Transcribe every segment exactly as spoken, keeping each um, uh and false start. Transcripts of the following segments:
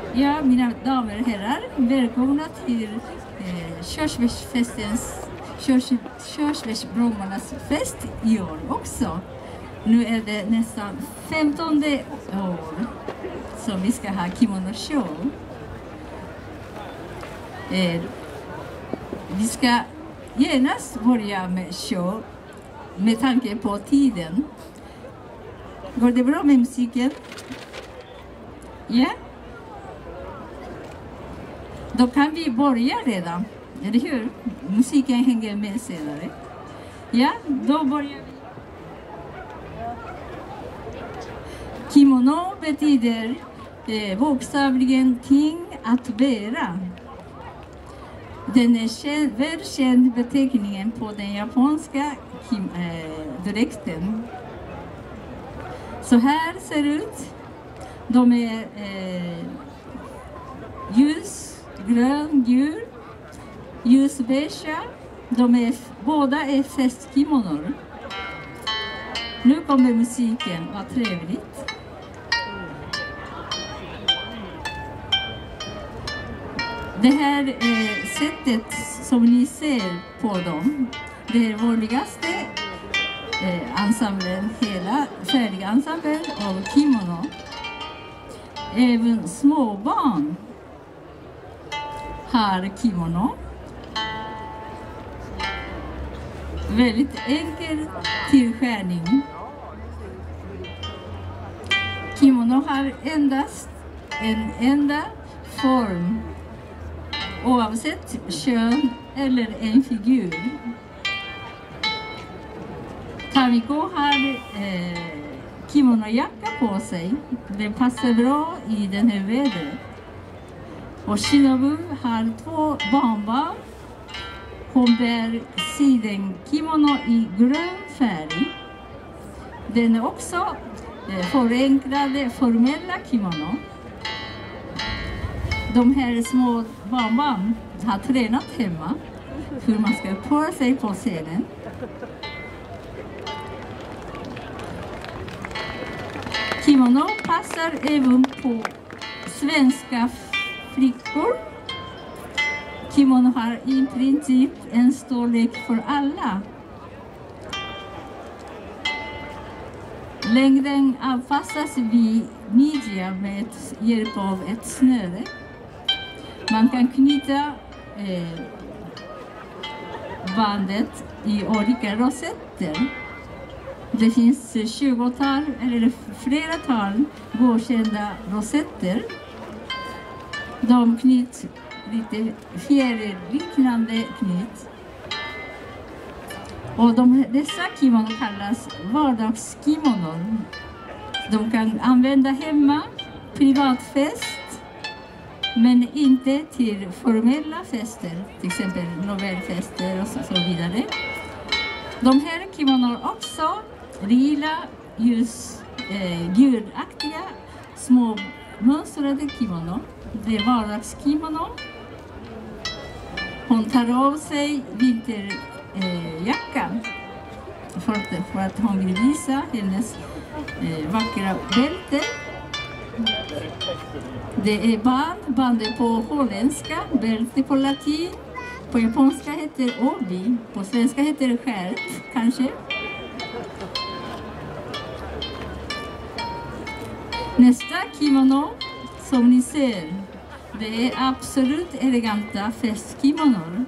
Ja, mina damer och herrar, välkomna till eh, Körsbärsfestens, körs, Körsbärsblommarnas fest i år också. Nu är det nästan femtonde år som vi ska ha kimono show. Eh, vi ska genast börja med show med tanke på tiden. Går det bra med musiken? Ja? Då kan vi börja redan, eller hur? Musiken hänger med senare. Ja, då börjar vi. Kimono betyder eh, bokstavligen ting att bära. Den är känd, välkänd beteckningen på den japanska kim, eh, dräkten. Så här ser det ut. De är eh, ljus, grön, gul, ljusbeige. De är, båda är festkimoner. Nu kommer musiken, vad trevligt. Det här eh, sättet som ni ser på dem, det är vanligaste eh, ensemblen, hela färdiga ensemblen av kimono. Även småbarn har kimono. Väldigt enkel tillskärning. Kimono har endast en enda form, oavsett kön eller en figur. Kamiko har eh, kimonojacka på sig. Den passar bra i den här vädret. Och Shinobu har två barnbarn. Hon bär sidenkimono i grön färg. Den är också eh, förenklade formella kimono. De här små barnbarn har tränat hemma hur man ska uppföra sig på scenen. Kimono passar även på svenska flickor. Kimono har i princip en storlek för alla. Längden avpassas vid midjan med hjälp av ett snöre. Man kan knyta eh, bandet i olika rosetter. Det finns tjugotal eller flera tal godkända rosetter. De knyts lite fjärilliknande knyt. Och de, dessa kimono kallas vardagskimono. De kan använda hemma, privatfest, men inte till formella fester, till exempel novellfester och så, så vidare. De här kimono också lila, ljus, eh, gulaktiga, små mönstrade kimono. Det är vardagskimono. Hon tar av sig vinterjackan eh, för, för att hon vill visa hennes eh, vackra bälte. Det är band, bandet på holländska, bälte på latin. På japanska heter obi, på svenska heter det skärt, kanske. Nästa kimono som ni ser, det är absolut eleganta festkimoner.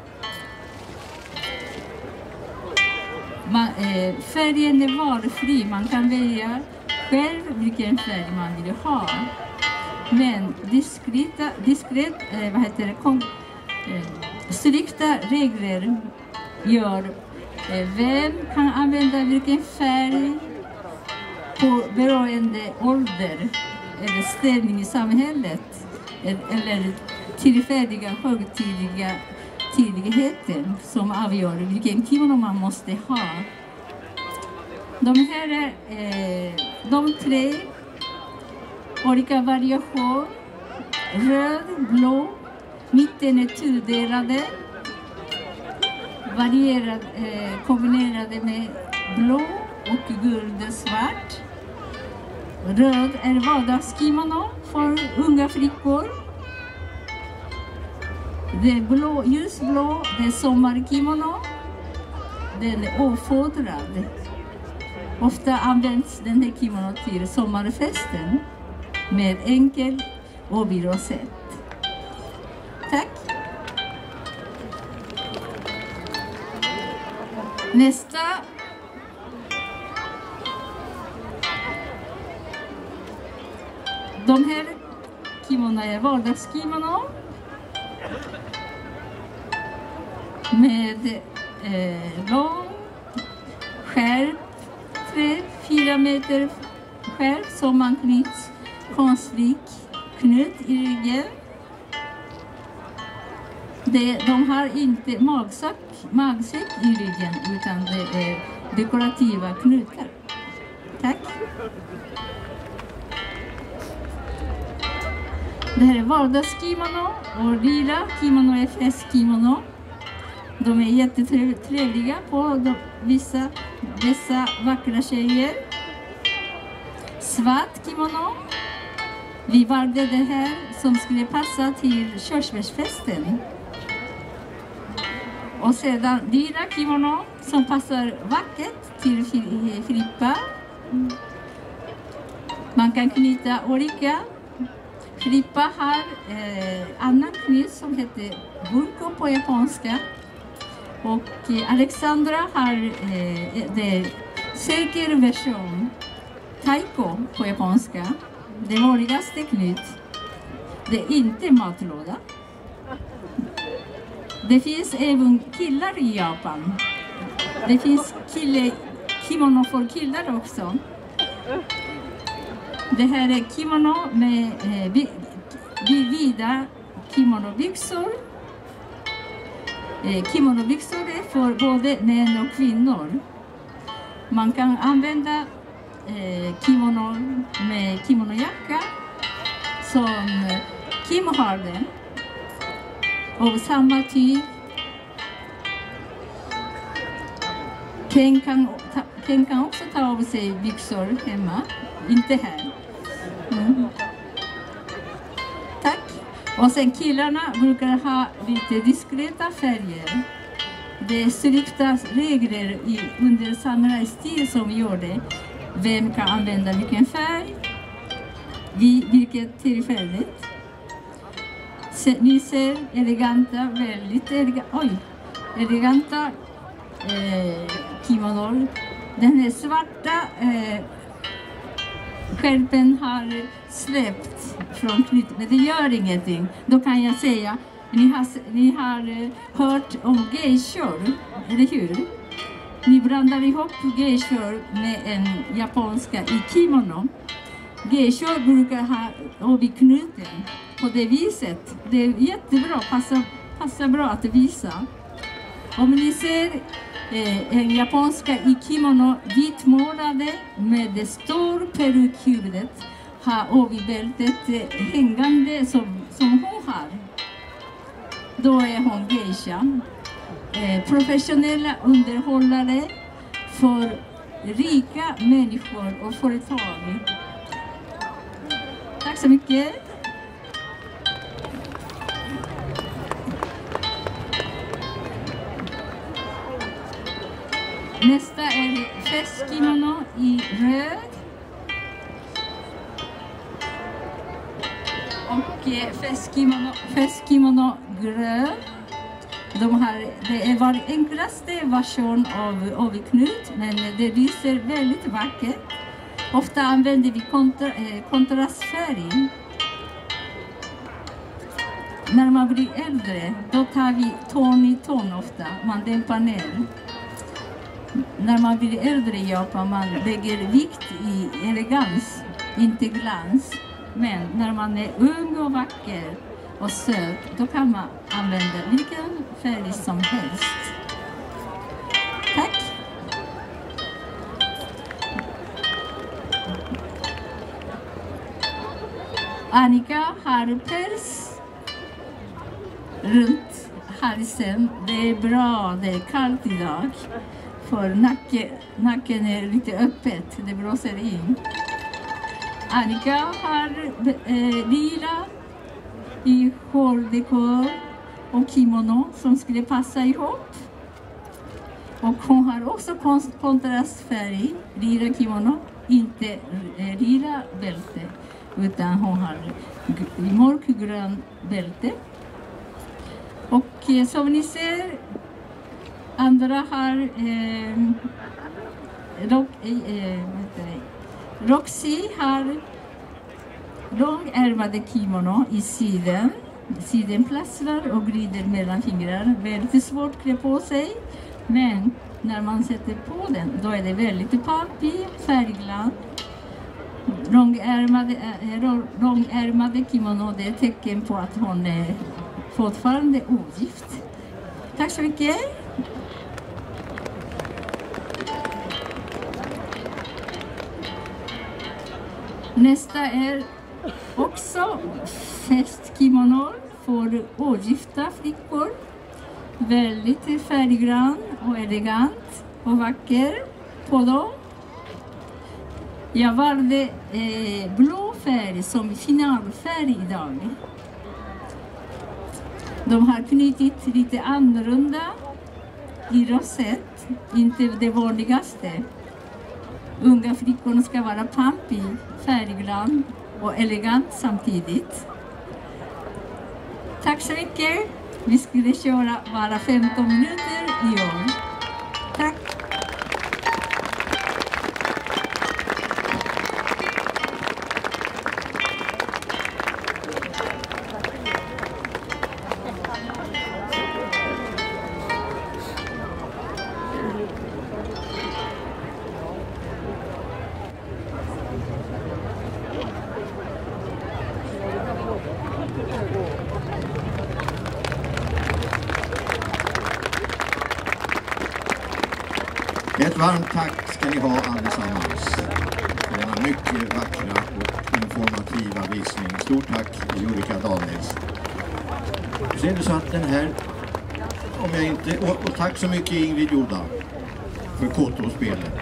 Man, eh, färgen är valfri, man kan välja själv vilken färg man vill ha. Men diskreta, diskret, eh, vad heter det, kom, eh, strikta regler gör eh, vem kan använda vilken färg på beroende ålder eller ställning i samhället eller tillfälliga högtidliga tidigheter som avgör vilken kimono man måste ha. De här är eh, de tre olika variationer, röd, blå, mitten är tudelade, varierad, eh, kombinerade med blå och guld svart. Röd är vardagskimono för unga flickor. Det blå, ljusblå, det är sommarkimono. Den är ofodrad. Ofta används den här kimono till sommarfesten med enkel obi-rosett. Tack. Nästa. De här kimono är vardagskimono med eh, lång skärp, tre, fyra meter skärp som man knyts konstlik knut i ryggen. Det, de har inte magsäck, magsäck i ryggen utan det är dekorativa knutar. Tack. Det här är vardagskimono och lila kimono är festkimono. De är jättetrevliga på de, vissa dessa vackra tjejer. Svart kimono. Vi valde det här som skulle passa till körsbärsfesten. Och sedan lila kimono som passar vackert till Filippa. Man kan knyta olika. Filippa har eh, annan knyt som heter burko på japanska. Och eh, Alexandra har eh, det cirkelversion taiko på japanska. Det vanligaste knyt. Det är inte matlåda. Det finns även killar i Japan. Det finns kille, kimono för killar också. Det här är kimono med eh, bi, vida kimonobyxor. Eh, kimonobyxor är för både män och kvinnor. Man kan använda eh, kimono med kimonojacka som Kim har den. Och samma tyg. Ken kan, ta, Ken kan också ta av sig byxor hemma. Inte här. Mm. Tack. Och sen killarna brukar ha lite diskreta färger. Det är strikta regler i, under samurajstil som gör det. Vem kan använda vilken färg? Vid vilket tillfälle? Ni ser eleganta, väldigt eleganta, oj, eleganta eh, kimono. Den här svarta eh, skärpen har släppt från knytet, men det gör ingenting. Då kan jag säga, ni har, ni har eh, hört om geishor, eller hur? Ni blandar ihop geishor med en japanska i kimono. Geishor brukar ha obi-knuten på det viset. Det är jättebra, passar, passar bra att visa. Om ni ser eh, en japanska i kimono vitmålade med det stora perukhuvudet har obi-bältet eh, hängande som, som hon har. Då är hon geisha. Eh, professionella underhållare för rika människor och företag. Tack så mycket. Nästa är festkimono i röd. Och festkimono, festkimono grön. De har, det är var enklaste version av obi-knut, men det lyser väldigt vackert. Ofta använder vi kontra, eh, kontrastfärg. När man blir äldre, då tar vi ton i ton ofta. Man dämpar ner. När man blir äldre i Japan, man lägger vikt i elegans, inte glans. Men när man är ung och vacker och söt, då kan man använda vilken färg som helst. Tack! Annika har päls runt halsen. Det är bra, det är kallt idag. För nacke, nacken är lite öppet, det blåser in. Annika har eh, lila i hårdekor och kimono som skulle passa ihop. Och hon har också kontrastfärg, lila kimono, inte eh, lila bälte, utan hon har mörkgrön bälte. Och eh, som ni ser, andra har eh, rock, eh, Roxy har långärmade kimono i siden. Siden plastrar och glider mellan fingrar. Väldigt svårt att klä på sig. Men när man sätter på den, då är det väldigt pampig, färgglad. Långärmade, äh, långärmade kimono, det är ett tecken på att hon är fortfarande ogift. Tack så mycket. Nästa är också festkimono för ogifta flickor. Väldigt färggrann och elegant och vacker på dem. Jag valde eh, blå färg som finalfärg idag. De har knutit lite annorlunda i rosett, inte det vanligaste. Unga flickorna ska vara pampig, färggrann och elegant samtidigt. Tack så mycket. Vi skulle köra bara femton minuter i år. Tack. Ett varmt tack ska ni ha allesammans för denna mycket vackra och informativa visning. Stort tack Julika Daniels. Så är det så att den här, om jag inte, och, och tack så mycket Ingrid Joda för Koto-spelet.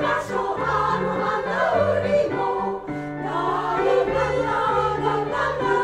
La la la la la la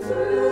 through